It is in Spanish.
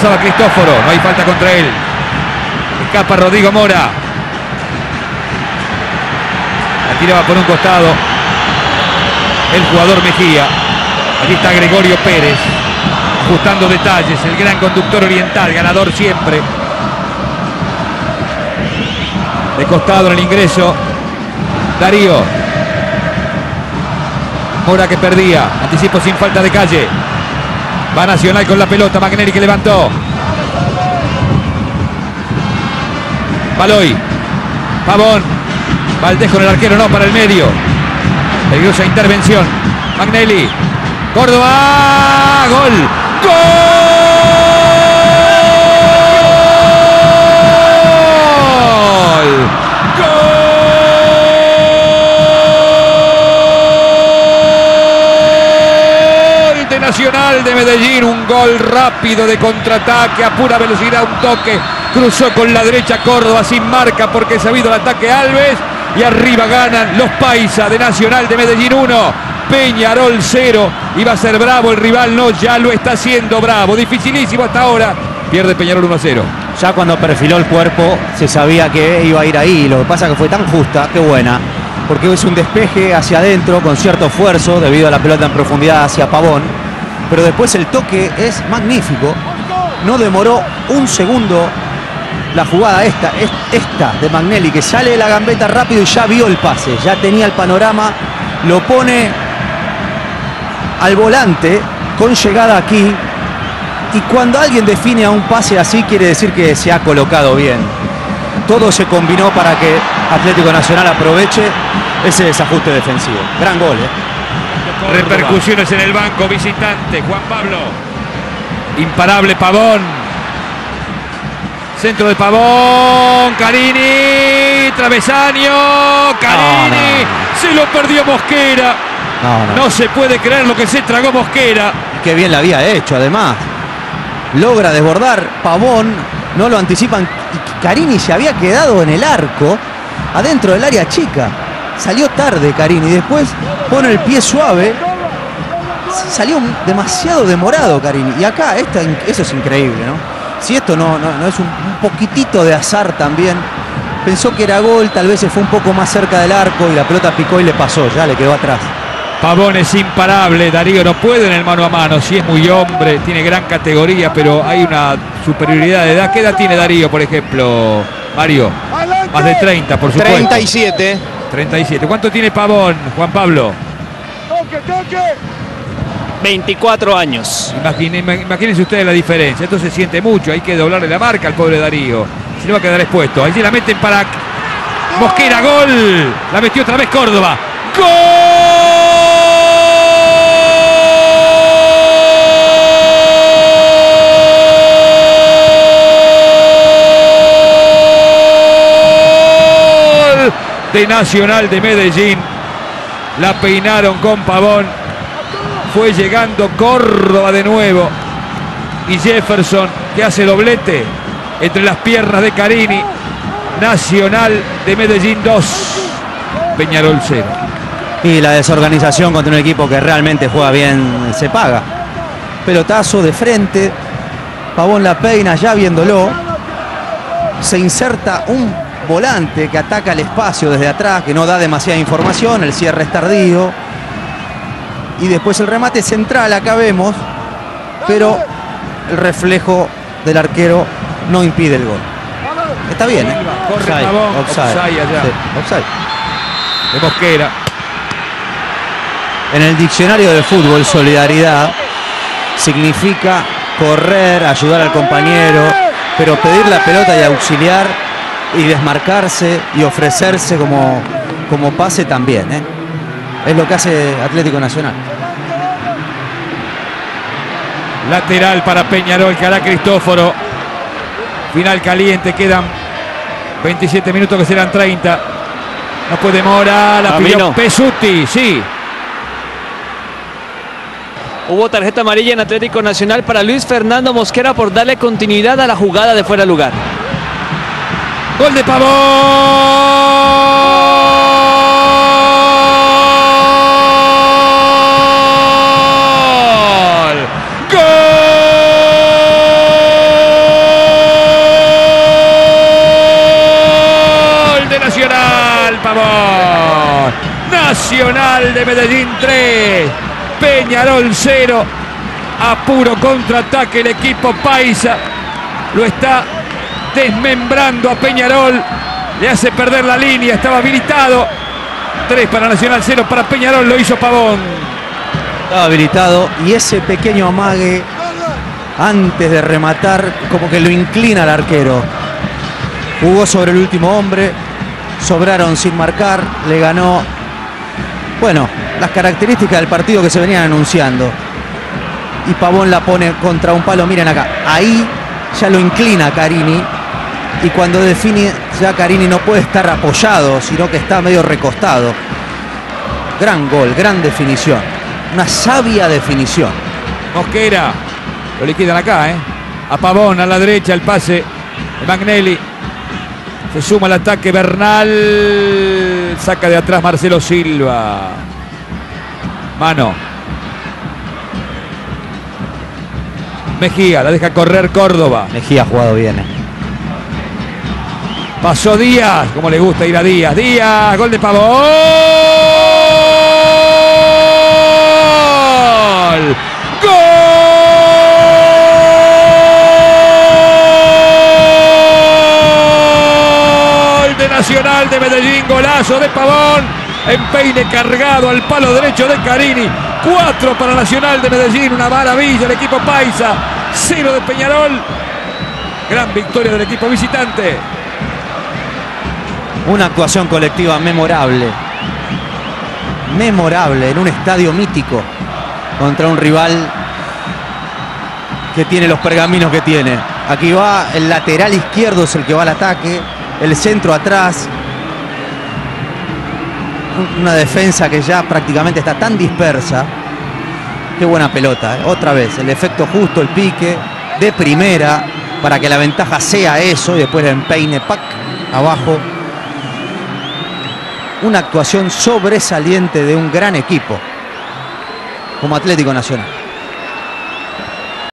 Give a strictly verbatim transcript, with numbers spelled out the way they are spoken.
Pasaba Cristóforo, no hay falta contra él. Escapa Rodrigo Mora. La tiraba por un costado el jugador Mejía. Aquí está Gregorio Pérez, ajustando detalles, el gran conductor oriental, ganador siempre. De costado en el ingreso, Darío. Mora que perdía, anticipo sin falta de calle. Va Nacional con la pelota, Magnelli que levantó. Baloy, Pavón, Valdés con el arquero, no, para el medio. Peligrosa intervención, Magnelli. Córdoba, gol, gol, gol de Nacional de Medellín, un gol rápido de contraataque a pura velocidad, un toque, cruzó con la derecha Córdoba sin marca porque se ha habido el ataque Alves y arriba ganan los paisas de Nacional de Medellín uno. Peñarol cero, iba a ser bravo el rival, no, ya lo está haciendo bravo, dificilísimo hasta ahora, pierde Peñarol uno a cero. Ya cuando perfiló el cuerpo se sabía que iba a ir ahí, lo que pasa que fue tan justa, qué buena, porque es un despeje hacia adentro con cierto esfuerzo debido a la pelota en profundidad hacia Pavón, pero después el toque es magnífico, no demoró un segundo la jugada esta, esta de Magnelli que sale de la gambeta rápido y ya vio el pase, ya tenía el panorama, lo pone al volante con llegada aquí y cuando alguien define a un pase así quiere decir que se ha colocado bien. Todo se combinó para que Atlético Nacional aproveche ese desajuste defensivo. Gran gol, ¿eh? Repercusiones en el banco visitante, Juan Pablo. Imparable Pavón. Centro de Pavón, Carini, travesaño, Carini, no, no. Se lo perdió Mosquera. No, no. No se puede creer lo que se tragó Mosquera. Qué bien la había hecho, además. Logra desbordar, Pavón, no lo anticipan. Y Carini se había quedado en el arco, adentro del área chica. Salió tarde Carini, después pone el pie suave. Salió demasiado demorado Carini. Y acá, esta, eso es increíble, ¿no? Si esto no, no, no es un, un poquitito de azar también. Pensó que era gol, tal vez se fue un poco más cerca del arco y la pelota picó y le pasó, ya le quedó atrás. Pavón es imparable, Darío no puede en el mano a mano, sí es muy hombre, tiene gran categoría, pero hay una superioridad de edad. ¿Qué edad tiene Darío, por ejemplo, Mario? Más de treinta, por supuesto. treinta y siete. treinta y siete. ¿Cuánto tiene Pavón, Juan Pablo? veinticuatro años. Imagine, imagínense ustedes la diferencia. Esto se siente mucho, hay que doblarle la marca al pobre Darío. Se le va a quedar expuesto. Allí la meten para Mosquera, gol. La metió otra vez Córdoba. ¡Gol! De Nacional de Medellín. La peinaron con Pavón. Fue llegando Córdoba de nuevo. Y Jefferson que hace doblete entre las piernas de Carini. Nacional de Medellín dos, Peñarol cero. Y la desorganización contra un equipo que realmente juega bien se paga. Pelotazo de frente. Pavón la peina ya viéndolo. Se inserta un volante que ataca el espacio desde atrás, que no da demasiada información. El cierre es tardío. Y después el remate central, acá vemos. Pero el reflejo del arquero no impide el gol. Está bien, ¿eh? Corre Offside, Pavón, offside, offside allá. sí, offside. De Mosquera. En el diccionario de fútbol, solidaridad significa correr, ayudar al compañero, pero pedir la pelota y auxiliar y desmarcarse y ofrecerse como, como pase también, ¿eh? Es lo que hace Atlético Nacional. Lateral para Peñarol, que hará Cristóforo. Final caliente, quedan veintisiete minutos que serán treinta. No puede Mora, la pidió no. Pesuti, sí. Hubo tarjeta amarilla en Atlético Nacional para Luis Fernando Mosquera por darle continuidad a la jugada de fuera de lugar. Gol de Pavón. Gol. Medellín tres, Peñarol cero. A puro contraataque el equipo paisa. Lo está desmembrando a Peñarol. Le hace perder la línea. Estaba habilitado. tres para Nacional, cero para Peñarol. Lo hizo Pavón. Estaba habilitado. Y ese pequeño amague antes de rematar como que lo inclina al arquero. Jugó sobre el último hombre. Sobraron sin marcar. Le ganó. Bueno, las características del partido que se venían anunciando. Y Pavón la pone contra un palo. Miren acá, ahí ya lo inclina Carini. Y cuando define, ya Carini no puede estar apoyado, sino que está medio recostado. Gran gol, gran definición. Una sabia definición. Mosquera, lo liquidan acá, ¿eh? A Pavón, a la derecha, el pase de Magnelli. Se suma al ataque Bernal. Saca de atrás Marcelo Silva. Mano. Mejía, la deja correr Córdoba. Mejía ha jugado bien. Eh. Pasó Díaz, como le gusta ir a Díaz. Díaz, gol de Pavón. ¡Gol! ¡Gol de Nacional de Medellín! Golazo de Pavón. Empeine cargado al palo derecho de Carini. cuatro para Nacional de Medellín. Una maravilla el equipo paisa. cero de Peñarol. Gran victoria del equipo visitante. Una actuación colectiva memorable. Memorable en un estadio mítico. Contra un rival que tiene los pergaminos que tiene. Aquí va el lateral izquierdo, es el que va al ataque. El centro atrás. Una defensa que ya prácticamente está tan dispersa. Qué buena pelota, ¿eh? Otra vez, el efecto justo, el pique de primera para que la ventaja sea eso y después el empeine, pac, abajo. Una actuación sobresaliente de un gran equipo como Atlético Nacional.